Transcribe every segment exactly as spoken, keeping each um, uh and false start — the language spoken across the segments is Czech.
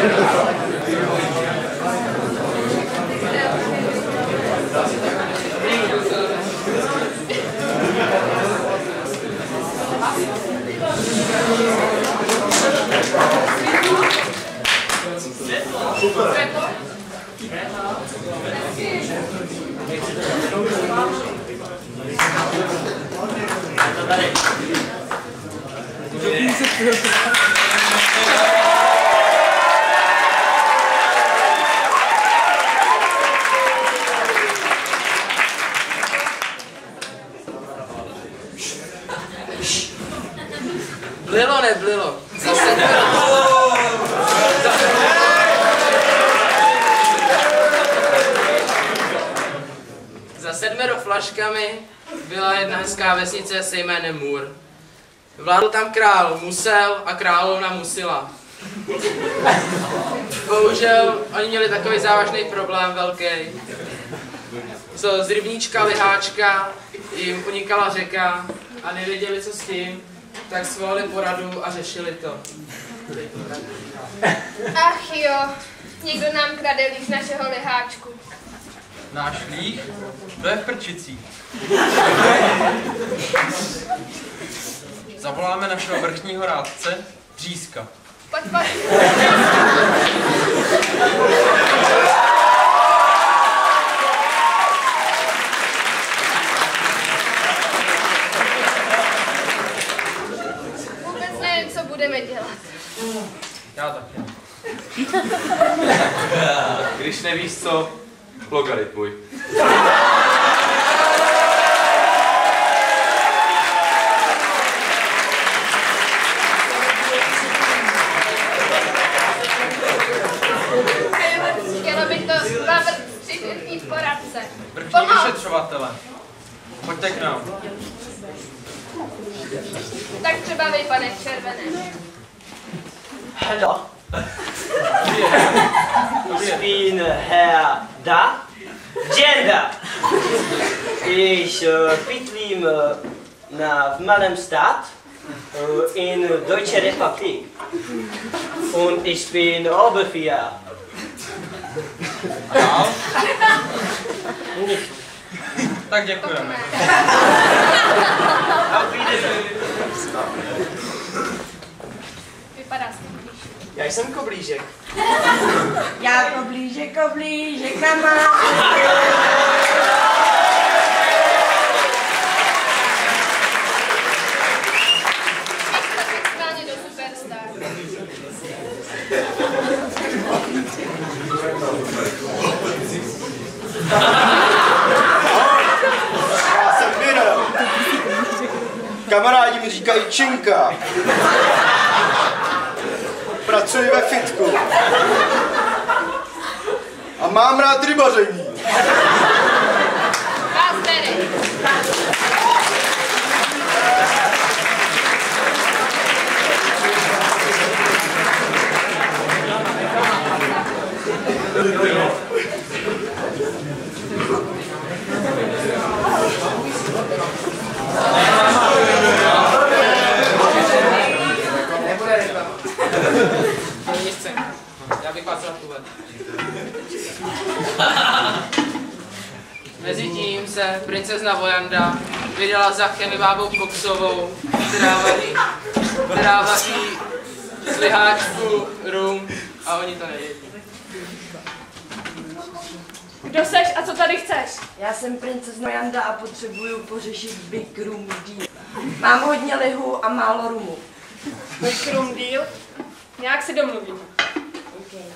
Blilo, neblilo. Zase Za sedmero flaškami byla jedna hezká vesnice se jménem Můr. Vládl tam král Musel a královna Musila. Bohužel oni měli takový závažný problém velký. Co z rybníčka Liháčka jim unikala řeka a nevěděli, co s tím, tak svolali poradu a řešili to. Ach jo, někdo nám krade líh našeho Liháčku. Náš líh? To je v Prčicích. Zavoláme našeho vrchního rádce Břízka. Pojď, pojď. Vůbec nevím, co budeme dělat. Já taky. Když nevíš co, logaritmuj. Chtělo by to dva vrchní poradce. Vrchní vyšetřovatele. Pojďte k nám. Tak třeba vy, pane Červené. Hallo. Ich bin Herr Da. Gender. Ich äh, bydlím äh, na, v malém stát äh, in Deutsche Republik. Und ich bin Obervier. Dál? Tak děkujeme. Auf Wiedersehen. Vypadá se. Já jsem Koblížek. Já koblížek, koblížek na má. Schválně do Superstar. Já jsem Mirel. Kamarádi mi říkají Činka. Pracuji ve fitku. A mám rád rybaření. Raspberry. nebude reklama. Není scénka. Já bych vás rád uvedl. Mezitím se princezna Vojanda vydala za chemibábou Koksovou, která vaří, která vaří z Liháčku rum a oni to nevědí. Kdo seš a co tady chceš? Já jsem princezna Janda a potřebuju pořešit Big Room Deal. Mám hodně lihu a málo rumu. Big Room Deal? Nějak si domluvíme. Okay.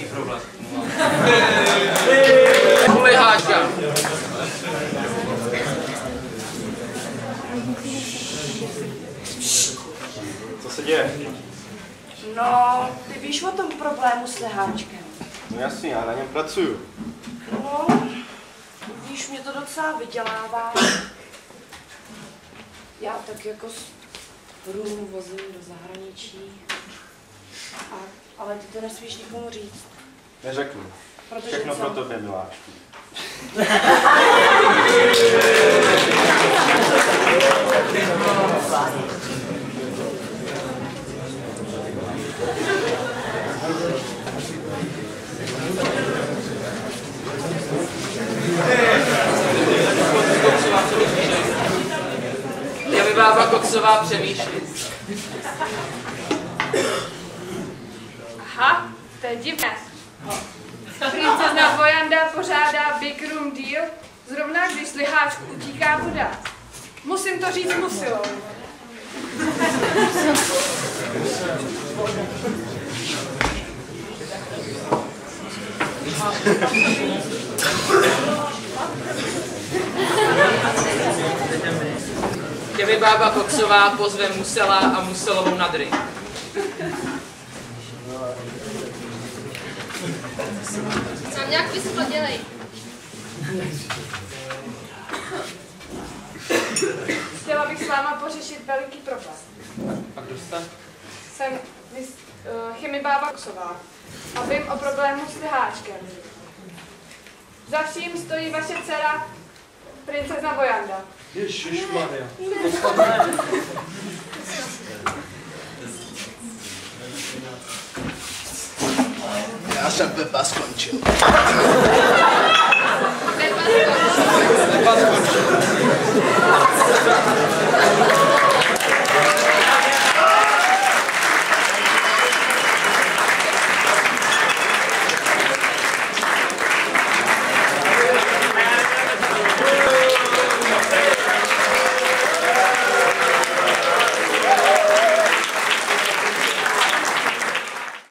problém. Liháčka. Co se děje? No, ty víš o tom problému s leháčkem. No jasně, já na něm pracuju. No, víš, mě to docela vydělává. Já tak jako z Rum vozím do zahraničí. A, ale ty to nesmíš nikomu říct. Neřeknu. Protože Všechno co? pro tebe, miláčku. Je mi bába Koksová přemýšlí. Aha, to je divné. Princezna Vojanda pořádá Big Room Deal, zrovna když z liháčku utíká voda. Musím to říct musilou. Je mi bába Koksová pozve Musela a Muselovou na drink. Mám nějak vyschlo, dělej. Chtěla bych s váma pořešit veliký problém. A kdo jste? Jsem vys, uh, chemibába Koksová a vím o problému s liháčkem. Za vším stojí vaše dcera, princezna Vojanda. Ježišmarja. Já jsem Pepa skončil. Pepa skončil. Pepa skončil.